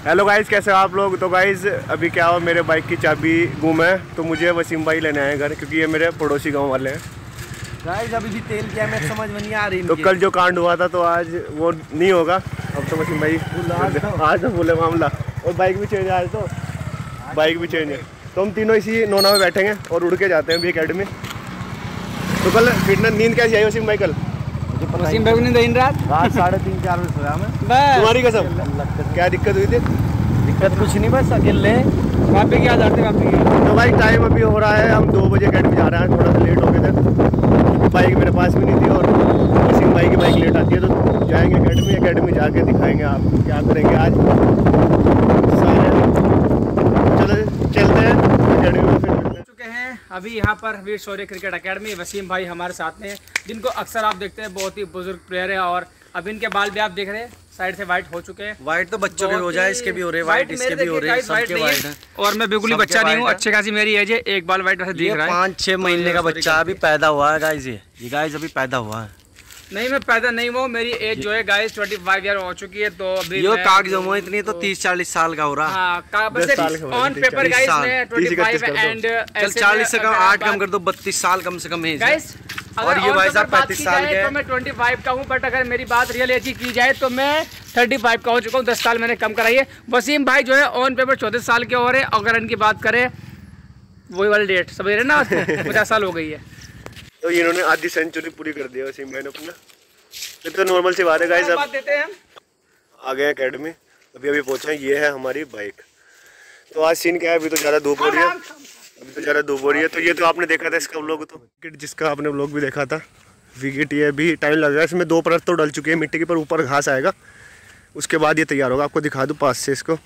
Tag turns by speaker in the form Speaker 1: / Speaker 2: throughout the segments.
Speaker 1: Hello guys, कैसे हो आप लोग। तो गाइस अभी क्या हो, मेरे बाइक की चाबी गुम है तो मुझे वसीम भाई लेने आए घर, क्योंकि ये मेरे पड़ोसी गांव वाले हैं।
Speaker 2: गाइस अभी भी तेल क्या मैं समझ में नहीं आ रही।
Speaker 1: तो कल जो कांड हुआ था तो आज वो नहीं होगा। अब तो वसीम भाई आज तो बोले मामला, और बाइक भी चेंज है आज, तो बाइक भी चेंज है। तो हम तीनों इसी नोना में बैठेंगे और उड़ के जाते हैं अभी अकेडमी। तो कल फिटनेस नींद कैसी आई वसीम भाई कल?
Speaker 2: वसीम भाई ने दिन रात 3:30-4 बजे सोया मैं।
Speaker 1: तुम्हारी कसम? क्या दिक्कत हुई थी?
Speaker 2: दिक्कत कुछ नहीं, बस अकेले काफी क्या जाते काफी।
Speaker 1: तो भाई टाइम अभी हो रहा है, हम 2 बजे अकेडमी जा रहे हैं। थोड़ा सा लेट हो गए थे, बाइक मेरे पास भी नहीं थी और वसीम भाई की बाइक लेट आती है। तो जाएंगे अकेडमी जाके दिखाएंगे आप क्या करेंगे आज सारे। चलो चलते हैं अकेडमी में। फिर
Speaker 3: चुके हैं अभी यहाँ पर वीर शौर्य क्रिकेट एकेडमी। वसीम भाई हमारे साथ में, जिनको अक्सर आप देखते हैं, बहुत ही बुजुर्ग प्लेयर है। और अब इनके बाल भी आप देख रहे हैं साइड से वाइट हो चुके हैं।
Speaker 2: वाइट तो बच्चों के हो जाए, इसके भी हो रहे वाइट, इसके भी हो रहे, सबके वाइट है।
Speaker 3: और मैं बिल्कुल ही बच्चा नहीं हूँ, अच्छे खासी मेरी एज है। एक बाल वाइट वैसे दिख रहा है।
Speaker 2: 5-6 महीने का बच्चा अभी पैदा हुआ है गाइस। ये गाइस अभी पैदा हुआ है।
Speaker 3: नहीं, मैं पैदा नहीं हुआ, मेरी एज जो है गाइस 25 ईयर हो चुकी है। तो अभी
Speaker 2: ये कागज जमा इतनी तो 30-40 साल का हो रहा।
Speaker 3: ऑन पेपर गाइस मैं 25 एंड
Speaker 2: चल 40 से कम 8 कम कर दो, 32 साल कम से कम है
Speaker 3: गाइस।
Speaker 2: और ये भाई साहब 35 साल के।
Speaker 3: तो मैं 25 का हूँ, बट अगर मेरी बात रियल एज की जाए तो मैं 35 का हो चुका हूँ। 10 साल मैंने कम कराई है। वसीम भाई जो है ऑन पेपर 34 साल के हो रहे हैं। अगर इनकी बात करें वही वाली डेट समझ रहे ना, 50 साल हो गई है।
Speaker 1: तो इन्होंने आधी सेंचुरी पूरी कर दी है वसीम भाई ने अपना। ये तो नॉर्मल सी बात है गाइस। अब
Speaker 3: देते हैं
Speaker 1: आ गए अकेडमी, अभी पहुंचे हैं। ये है हमारी बाइक। तो आज सीन क्या है, अभी तो ज़्यादा धूप हो रही है, तो ये तो आपने देखा था इसका व्लॉग, तो विकेट जिसका आपने व्लॉग भी देखा था। विकेट ये भी टाइम लग रहा है, इसमें 2 परत तो डल चुकी है मिट्टी के, पर ऊपर घास आएगा, उसके बाद ये तैयार होगा। आपको दिखा दूँ पास से इसको।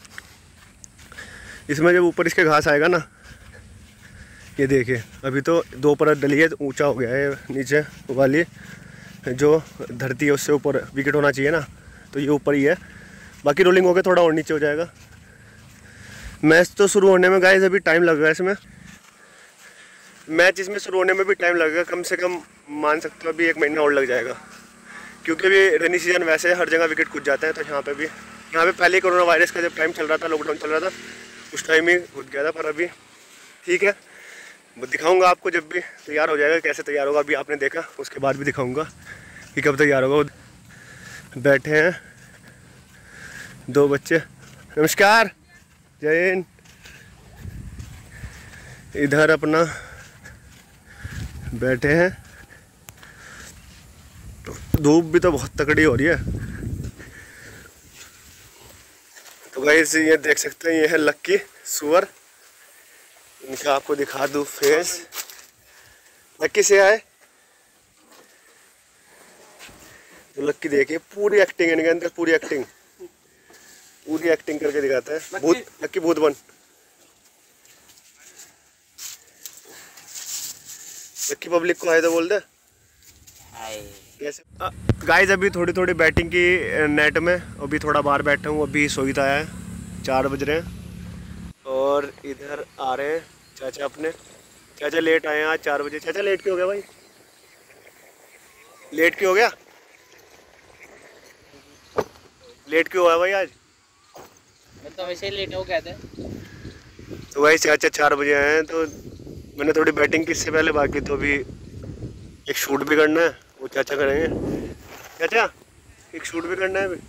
Speaker 1: इसमें जब ऊपर इसके घास आएगा ना, ये देखिए अभी तो 2 परत डली है, तो ऊँचा हो गया है नीचे वाली जो धरती है उससे ऊपर विकेट होना चाहिए ना, तो ये ऊपर ही है। बाकी रोलिंग हो के थोड़ा और नीचे हो जाएगा। मैच तो शुरू होने में गाइस अभी टाइम लगेगा। इसमें मैच इसमें शुरू होने में भी टाइम लगेगा, कम से कम मान सकते हो अभी 1 महीना और लग जाएगा, क्योंकि अभी रेनी सीजन वैसे हर जगह विकेट कूद जाते हैं। तो यहाँ पे पहले ही कोरोना वायरस का जब टाइम चल रहा था, लॉकडाउन चल रहा था, उस टाइम ही कूद गया था। पर अभी ठीक है, मैं दिखाऊंगा आपको जब भी तैयार हो जाएगा कैसे तैयार होगा। अभी आपने देखा, उसके बाद भी दिखाऊंगा कि कब तैयार होगा। बैठे हैं 2 बच्चे। नमस्कार, जय हिंद। इधर अपना बैठे हैं। धूप भी तो बहुत तकड़ी हो रही है। तो गाइस ये देख सकते हैं, ये है लक्की सुअर। इनका आपको दिखा दूं फेस। लक्की से आए तो लक्की देखिए, पूरी एक्टिंग इनके अंदर, पूरी एक्टिंग करके दिखाता है। भूत लक्की, भूत बन। लक्की पब्लिक को हाय तो बोल दे। कैसे गाइस अभी थोड़ी बैटिंग की नेट में, अभी थोड़ा बाहर बैठा हूँ। अभी सोईत आया है, 4 बज रहे हैं और इधर आ रहे हैं चाचा अपने। चाचा लेट आए हैं आज 4 बजे। चाचा लेट क्यों हो गया भाई? लेट क्यों हो गया? लेट क्यों हुआ भाई आज?
Speaker 3: मैं तो वैसे ही लेट हो गया था।
Speaker 1: तो भाई चाचा 4 बजे आए हैं, तो मैंने थोड़ी बैटिंग की इससे पहले, बाकी तो अभी एक शूट भी करना है, वो चाचा करेंगे। चाचा एक शूट भी करना है अभी।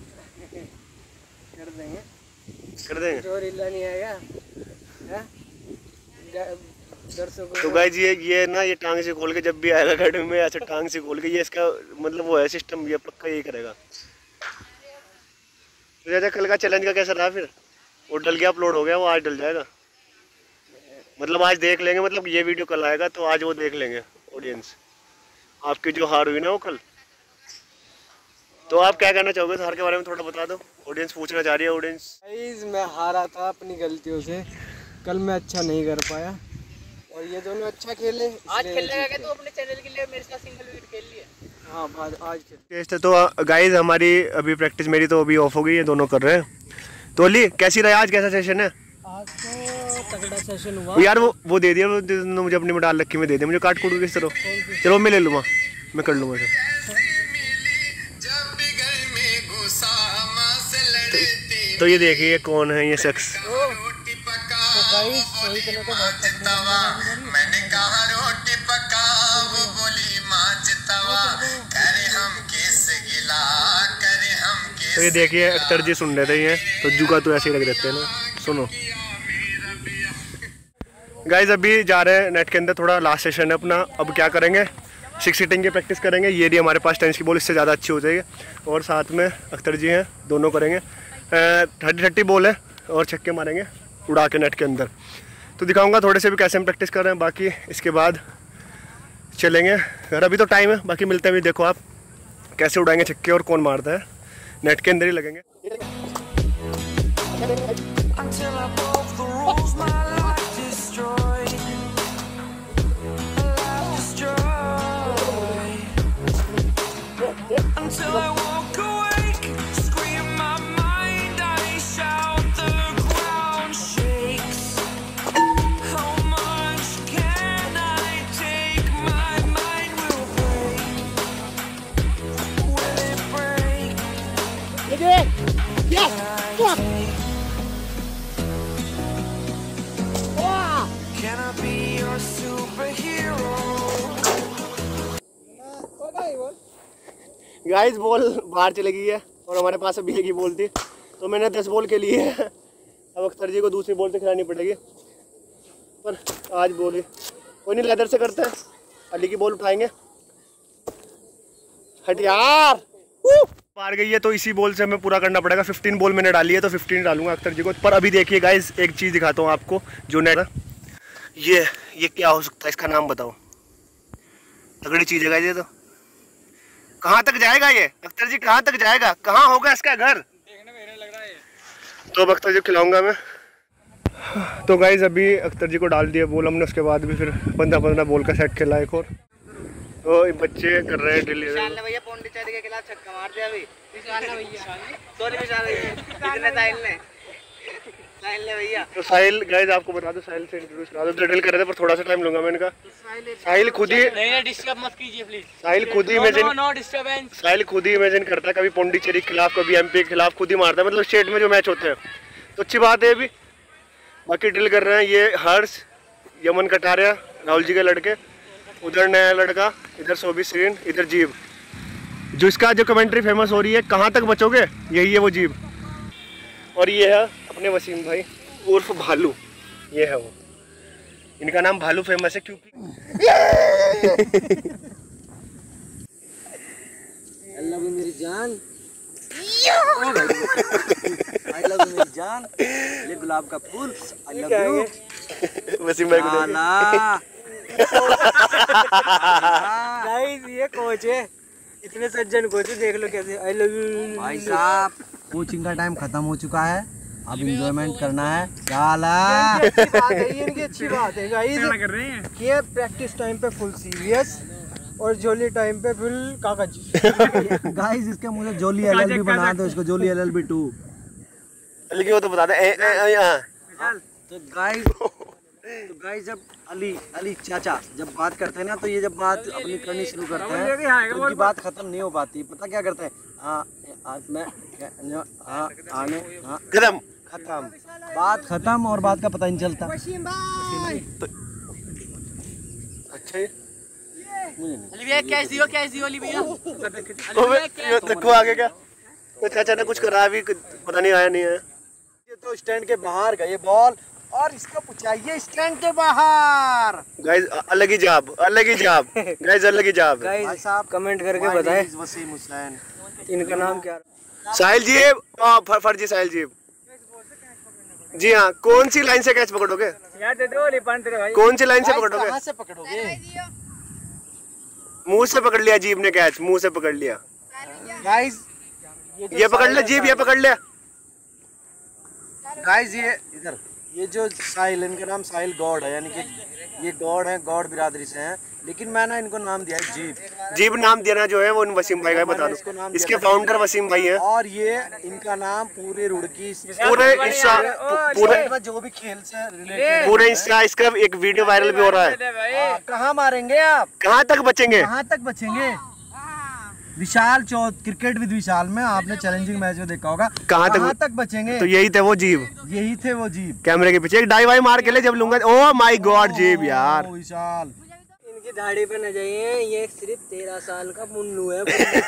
Speaker 1: कर देंगे
Speaker 3: जो रीला नहीं आएगा
Speaker 1: तो गाइस ये ना, ये टांग से खोल के जब भी आएगा अकेडमी में, ऐसे टांग से खोल के, ये इसका मतलब वो है सिस्टम, ये पक्का यही करेगा। तो चाचा कल का चैलेंज का कैसा रहा फिर? वो डल गया, अपलोड हो गया, वो आज डल जाएगा। मतलब आज देख लेंगे, मतलब ये वीडियो कल आएगा तो आज वो देख लेंगे ऑडियंस, आपकी जो हार हुई ना वो कल। तो आप क्या कहना चाहोगे इस हार के बारे में, थोड़ा बता दो। ऑडियंस पूछना चाह रही है। ऑडियंस
Speaker 2: मैं हारा था अपनी गलतियों से, कल मैं अच्छा नहीं कर पाया और ये दोनों अच्छा खेले।
Speaker 3: आज खेलने गए तो अपने चैनल के लिए मेरे साथ सिंगल विकेट खेल लिया।
Speaker 2: हाँ आज
Speaker 1: टेस्ट है। तो गाइस हमारी अभी प्रैक्टिस, मेरी तो अभी ऑफ हो गई है, दोनों कर रहे हैं। तो अली कैसी रहा आज, कैसा सेशन है?
Speaker 3: आज तो तगड़ा सेशन हुआ
Speaker 1: यार। वो दे दिया मुझे, अपनी में डाल रखी में दे दिया मुझे, काट कूट किस तरह। चलो मैं ले लूँगा, मैं कर लूँगा सर। तो ये देखिए कौन है ये शख्स।
Speaker 4: मैंने कहा रोटी पका, वो बोली मांझ तवा, करे हम किस गिला, करे हम किस।
Speaker 1: तो ये देखिए अख्तर जी सुन रहे थे ये, तो जुगा तो ऐसे ही रख देते हैं ना। सुनो गाइज, अभी जा रहे हैं नेट के अंदर, थोड़ा लास्ट सेशन है अपना। अब क्या करेंगे, 6 हिटिंग की प्रैक्टिस करेंगे। ये भी हमारे पास टेंस की बॉल इससे ज़्यादा अच्छी हो जाएगी। और साथ में अख्तर जी हैं, दोनों करेंगे 30-30 बॉल है और छक्के मारेंगे उड़ा के नेट के अंदर। तो दिखाऊंगा थोड़े से भी कैसे हम प्रैक्टिस कर रहे हैं। बाकी इसके बाद चलेंगे घर, अभी तो टाइम है। बाकी मिलते हैं, अभी देखो आप कैसे उड़ाएंगे छक्के और कौन मारता है। नेट के अंदर ही लगेंगे।
Speaker 4: Until I walk awake, scream my mind, I shout, the ground shakes. How much can I take? My mind will break. Will it break? Yes! Can I be your superhero?
Speaker 1: Guys ball बाहर चली गई है और हमारे पास अभी एक ही ball थी, तो मैंने 10 बॉल के लिए है। अब अख्तर जी को दूसरी बॉल से खिलानी पड़ेगी, पर आज बॉल ही कोई नहीं, लेदर से करते हैं। अली की बॉल उठाएंगे। हट यार, मार गई है तो इसी बॉल से हमें पूरा करना पड़ेगा। 15 बॉल मैंने डाली है तो 15 डालूंगा अख्तर जी को। पर अभी देखिए गाइस, एक चीज़ दिखाता हूँ आपको जो नेट, ये क्या हो सकता है, इसका नाम बताओ। तगड़ी चीज़ है गाइस ये। तो कहाँ तक जाएगा ये अख्तर जी, कहाँ तक जाएगा, कहाँ होगा इसका घर, देखने में लग रहा है। तो अब अख्तर जी को खिलाऊंगा मैं। तो गाइज अभी अख्तर जी को डाल दिया बॉल हमने, उसके बाद भी फिर 15-15 बॉल का सेट खेला एक और। तो ये बच्चे कर रहे हैं ड्रिल।
Speaker 2: भैया पौंडीचेरी के खिलाफ छक्का मार दिया अभी। सॉरी विशाल भैया, भैया।
Speaker 1: तो साहिल गाइज आपको बता दो, साहिल से इंट्रोड्यूस करा दो। ड्रिल कर रहे थे पर थोड़ा सा टाइम लूंगा मैं इनका। साहिल खुद ही
Speaker 3: डिस्टर्ब मत कीजिए प्लीज।
Speaker 1: साहिल खुद ही इमेजिन,
Speaker 3: नो डिस्टर्बेंस।
Speaker 1: साहिल खुद ही इमेजिन करता है, कभी पौंडीचेरी के खिलाफ कभी एमपी के खिलाफ खुद ही मारता है, मतलब स्टेट में जो मैच होते हैं। तो अच्छी बात है। अभी बाकी ड्रिल कर रहे हैं ये हर्ष, यमन कटारिया, राहुल जी के लड़के, उधर नया लड़का, इधर सोबी सरीन, इधर जीब। जो इसका जो कमेंट्री फेमस हो रही है, कहाँ तक बचोगे, यही है वो जीब। और ये है अपने वसीम भाई उर्फ भालू, ये है वो। इनका नाम भालू फेमस है क्योंकि
Speaker 2: अल्लाह मेरी जान, आई लव यू मेरी जान, ये गुलाब का फूल, आई लव यू
Speaker 1: वसीम भाई को।
Speaker 2: गाइस ये कोच है, इतने सज्जन कोच है, देख लो कैसे। आई लव यू भाई साहब। कोचिंग का टाइम खत्म हो चुका है, अब एंजॉयमेंट करना है। ये अच्छी बात है गाइस, ये प्रैक्टिस टाइम पे फुल सीरियस और जोली टाइम पे फुल कागज। गाइस इसके मुझे जोली LLB बना दो, इसको जोली LLB 2।
Speaker 1: लेकिन वो तो बता दे।
Speaker 2: तो गाइस जब अली चाचा जब बात करते हैं ना, तो ये जब बात अपनी करनी शुरू करते हैं तो उनकी बात खत्म नहीं हो पाती। पता क्या करते हैं, खत्म, बात खत्म और बात का पता नहीं चलता।
Speaker 1: अच्छा
Speaker 3: कैसी होली भैया।
Speaker 1: देखो आगे क्या, तो चाचा ने कुछ करा अभी पता नहीं आया नहीं है।
Speaker 2: ये तो स्टैंड के बाहर गई बॉल और इसको पुचाइए स्टैंड के बाहर।
Speaker 1: गाइस अलग ही जाब गाइस अलग ही जाब।
Speaker 2: गाइस आप कमेंट करके बताएं वसीम हुसैन इनका नाम क्या।
Speaker 1: साहिल जी, फर्जी साहिल जी हाँ, कौन सी लाइन से कैच पकड़ोगे, कौन सी लाइन से पकड़ोगे,
Speaker 2: कहाँ से पकड़ोगे।
Speaker 1: मुंह से पकड़ लिया जीब ने कैच, मुंह से पकड़ लिया।
Speaker 2: गाइस
Speaker 1: ये पकड़ लिया जीब, ये पकड़ लिया।
Speaker 2: गाइस ये इधर, ये जो साहिल, इनका नाम साहिल गॉड है, यानी कि ये गॉड है, गॉड बिरादरी से हैं, लेकिन मैंने इनको नाम दिया है जीब
Speaker 1: नाम देना जो है वो वसीम भाई का बता दो। इसके फाउंडर वसीम भाई हैं।
Speaker 2: और ये इनका नाम पूरे रुड़की
Speaker 1: पूरे
Speaker 2: जो भी खेल से रिलेटेड
Speaker 1: पूरे इसका एक वीडियो वायरल भी हो रहा है।
Speaker 2: कहाँ मारेंगे आप,
Speaker 1: कहाँ तक बचेंगे,
Speaker 2: कहाँ तक बचेंगे। विशाल चौथ क्रिकेट विद विशाल में आपने चैलेंजिंग मैच में देखा होगा।
Speaker 1: कहाँ
Speaker 2: तक बचेंगे?
Speaker 1: तो यही थे वो जीव,
Speaker 2: यही थे वो जीव।
Speaker 1: कैमरे के पीछे एक डाई वाई मार के ले जब लूंगा। ओ माय गॉड जीव यार,
Speaker 2: विशाल।
Speaker 5: इनकी दाढ़ी पे न जाइए, ये सिर्फ 13 साल का मुन्नू है।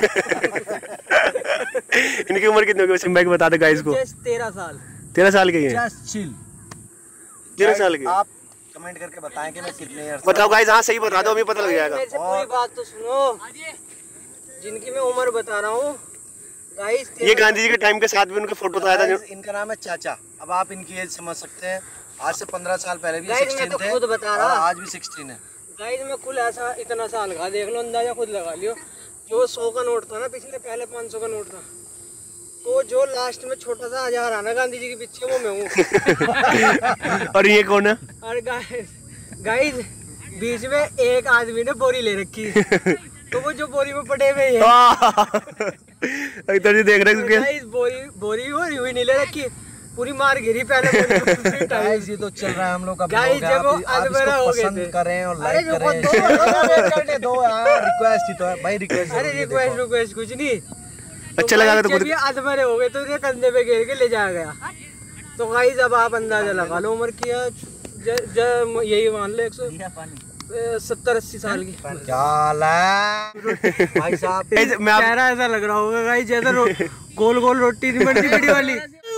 Speaker 1: इनकी उम्र कितनी होगी सिम्बा की बता दे गाइस को।
Speaker 5: 13 साल।
Speaker 1: 13 साल के हैं।
Speaker 2: Just chill.
Speaker 1: 13 साल के।
Speaker 2: आप कमेंट करके बताएं कि मैं कितने ईयर
Speaker 1: बताओ गाइस। हाँ सही बता दो, अभी पता लग जाएगा।
Speaker 5: मेरे से पूरी बात तो सुनो, जिनकी मैं उम्र बता रहा हूँ गाइस।
Speaker 1: ये गांधी जी के टाइम के साथ भी उनका फोटो आया था।
Speaker 2: इनका नाम है चाचा। अब आप इनकी एज समझ सकते हैं। आज से 15 साल पहले भी
Speaker 5: गाइस
Speaker 2: 16
Speaker 5: मैं तो
Speaker 2: थे
Speaker 5: खुद बता रहा,
Speaker 2: और आज भी 16 है।
Speaker 5: गाइस मैं कुल ऐसा इतना साल का, देख लो अंदाजा खुद लगा लियो। जो 100 का नोट था ना पिछले, पहले 500 का नोट था, तो जो लास्ट में छोटा सा 1000 आना गांधी जी के पीछे, वो मैं हूँ।
Speaker 1: और ये कौन है?
Speaker 5: और गाइस बीच में एक आदमी ने बोरी ले रखी, तो वो जो बोरी में पड़े हुए हैं
Speaker 1: इधर जी देख रहे हैं।
Speaker 5: गाइस बोरी हुई नहीं ले रखी, पूरी मार गिरी पहले।
Speaker 2: गाइस ये तो चल रहा है हम लोग का।
Speaker 5: गाइस जब वो अधमरा हो गए थे,
Speaker 2: करें और लाइक करें। दो यार, रिक्वेस्ट ही तो है भाई, रिक्वेस्ट।
Speaker 5: अरे रिक्वेस्ट कुछ नहीं।
Speaker 1: अच्छा लगा तो
Speaker 5: जब ये अधमरे हो गए तो ये कंधे पे घेर के ले जाया गया। तो गाइस अब आप अंदाजा लगा लो उम्र की, यही मान लो 170-80 साल की।
Speaker 2: क्या हाल है भाई साहब?
Speaker 5: चेहरा ऐसा लग रहा होगा गाइस जैसे गोल गोल रोटी नहीं बनती बड़ी वाली।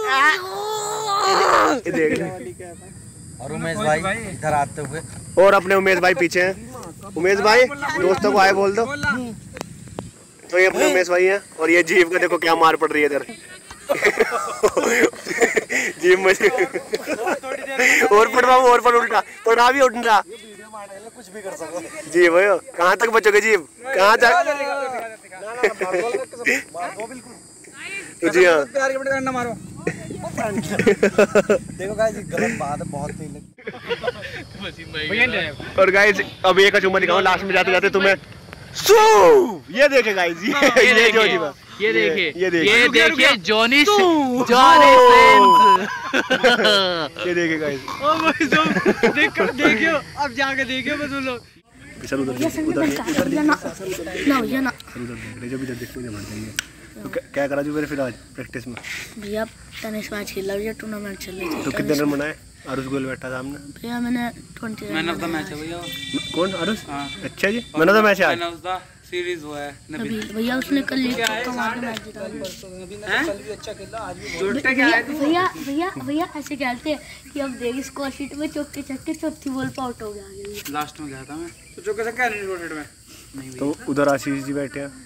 Speaker 2: और उमेश भाई इधर आते हुए,
Speaker 1: और अपने उमेश भाई पीछे हैं। उमेश भाई दोस्तों को आए बोल दो। तो ये अपने उमेश भाई हैं, और ये जीव का देखो क्या मार पड़ रही है इधर। जीव मुझे और पड़ उल्टा पड़ा भी उल्टा।
Speaker 2: कुछ भी कर सको
Speaker 1: जी भाई। कहाँ तक बचोगे जीव? कहाँ तक? तो जी हाँ
Speaker 2: देखो गाइस, गलत बात है बहुत ही।
Speaker 1: और गाइस अब एक अचूमा दिखाऊं लास्ट में जाते जाते तुम्हें। ये देखे गाइस, ये जो जीवा,
Speaker 3: ये देखिए
Speaker 1: जॉनी
Speaker 3: जॉनी
Speaker 1: ये देखे गाइस।
Speaker 5: देखियो अब जाके देखियो बस लोग।
Speaker 1: चल उधर तो क्या करा जो मेरे फिर आज प्रैक्टिस में?
Speaker 6: भैया टेनिस मैच खेल रहा है, टूर्नामेंट चल रही थी।
Speaker 1: तो कितने रन बनाए? आरुष गोल बैठा सामने।
Speaker 6: भैया मैंने 20 रन।
Speaker 3: मैन ऑफ द मैच है भैया।
Speaker 1: कौन? आरुष? अच्छा जी, मैन ऑफ द मैच है आज।
Speaker 3: मैन ऑफ द सीरीज हुआ है नबील।
Speaker 6: भैया उसने कल कमाल मैच जीता। भैया ऐसे कहते हैं कि अब देखिए स्कोर शीट में चौके छक्के चौथी बॉल पे आउट हो गया।
Speaker 3: लास्ट में गया था मैं, तो चौके छक्का नहीं रोटेट में नहीं।
Speaker 1: तो उधर आशीष जी बैठे हैं।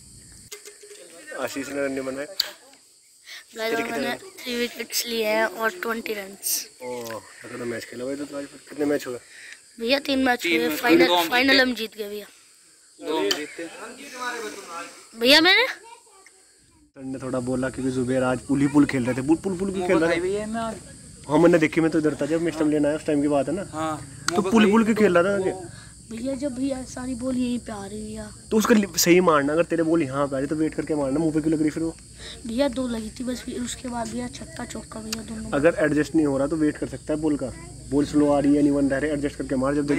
Speaker 1: आशीष ने रन नहीं बनाए।
Speaker 6: मैंने 3 विकेट्स लिए हैं और 20 रन्स।
Speaker 1: ओह तो मैच खेला भाई। तो आज कितने मैच हुए
Speaker 6: भैया? 3 मैच हुए। फाइनल हम जीत गए भैया।
Speaker 3: 2 जीते
Speaker 6: भैया। मैंने
Speaker 1: सर ने थोड़ा बोला क्योंकि जुबेर आज पुल खेल रहे थे। पुल की खेल रहे थे
Speaker 3: भैया मैं।
Speaker 1: हाँ मैंने देखी, मैं तो इधर था जब मिस्टम लेना है उस टाइम की बात है ना।
Speaker 3: हाँ
Speaker 1: तो पुल की खेल रहा था
Speaker 6: भैया। जब भैया सारी बॉल यहीं पे आ रही है
Speaker 1: तो उसका सही मारना। अगर तेरे बॉल यहाँ पे आ रही तो वेट करके मारना। मुंह पे क्यों लग रही फिर वो?
Speaker 6: भैया 2 लगी थी बस, फिर उसके बाद भैया छक्का चौका भैया दोनों।
Speaker 1: अगर एडजस्ट नहीं हो रहा तो वेट कर सकता है बॉल का। बॉल स्लो आ रही है, नहीं बन रहा है, एडजस्ट करके मार। जब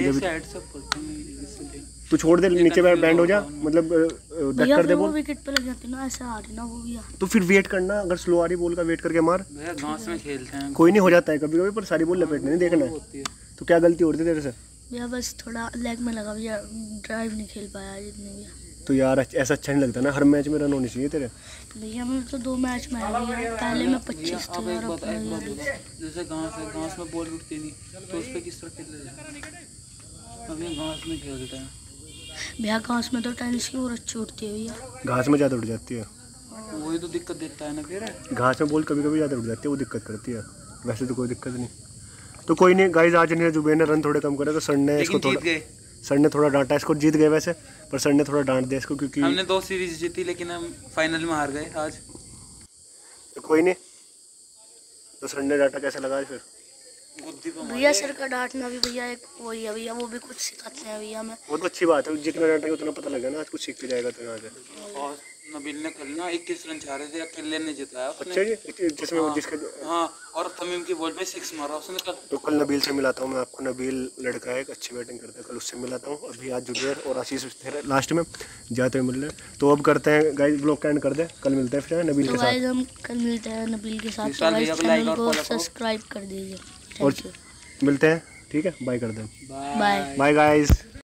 Speaker 1: तू छोड़ दे, नीचे बैंड हो जा, मतलब डक कर दे बॉल।
Speaker 6: विकेट पे लग जाती ना, ऐसा आ रही ना वो भैया।
Speaker 1: तो फिर वेट करना। अगर स्लो आ रही बॉल का वेट करके मार।
Speaker 3: भैया घास में खेलते हैं,
Speaker 1: कोई नहीं हो जाता है कभी कभी, पर सारी बॉल लपेटने नहीं देखना है। तो क्या गलती हो रही थी तेरे से?
Speaker 6: भैया बस थोड़ा लेग में लगा भैया, ड्राइव नहीं खेल पाया जितने भैया।
Speaker 1: तो यार ऐसा अच्छा नहीं लगता ना, हर मैच में रन होने चाहिए तेरे।
Speaker 6: भैया मैं तो 2 मैच में आया भैया। पहले मैं 25 था और अपने
Speaker 3: जैसे घास में बॉल उठती नहीं तो उस पर किस तरह खेल रहे हैं? अभी घास में खेलते हैं
Speaker 6: भैया। घास में तो टेनिस की और अच्छी उठती है भैया।
Speaker 1: घास में ज़्यादा उठ जाती है,
Speaker 3: वही तो दिक्कत देता है ना फिर।
Speaker 1: घास में बॉल कभी कभी ज़्यादा उठ जाती है, वो दिक्कत करती है। वैसे तो कोई दिक्कत नहीं। तो कोई नहीं गाइस, आज ने जुबेर ने रन थोड़े कम करे तो सर ने थोड़ा डांटा इसको। जीत गए वैसे, पर सर ने थोड़ा डांट दिया इसको क्योंकि
Speaker 3: हमने 2 सीरीज जीती लेकिन हम फाइनल में हार गए आज।
Speaker 1: तो कोई नहीं। तो सर ने डांटा कैसा लगा फिर?
Speaker 6: भैया सर का डांटना भी भैया एक वही है भैया, वो भी कुछ सिखाते हैं भैया हमें।
Speaker 1: वो तो अच्छी बात है, जितना डांटेंगे उतना पता लगेगा ना। आज कुछ सीख के जाएगा तो यहाँ से।
Speaker 3: और
Speaker 7: नबील ने कल ना 21 रन चाह रहे थे, अकेले ने जिताया उसने।
Speaker 1: अच्छा जी, जिसमें जिसका
Speaker 7: हाँ, और तमीम की बॉल पे 6 मारा उसने कल।
Speaker 1: तो कल नबील से मिलाता हूँ मैं आपको। नबील लड़का है, एक अच्छी बैटिंग करता है, कल उससे मिलाता हूँ। अभी आज जुबेर और आशीष लास्ट में जाते हुए मिल रहे हैं। तो अब करते हैं गाइस, ब्लॉग का एंड कर दे, कल मिलते हैं फिर नबील के साथ।
Speaker 6: गाइस हम कल मिलते हैं नबील के साथ, तो गाइस चैनल को सब्सक्राइब कर दीजिए।
Speaker 1: और मिलते हैं, ठीक है, बाय कर दें।
Speaker 6: Bye
Speaker 1: bye guys.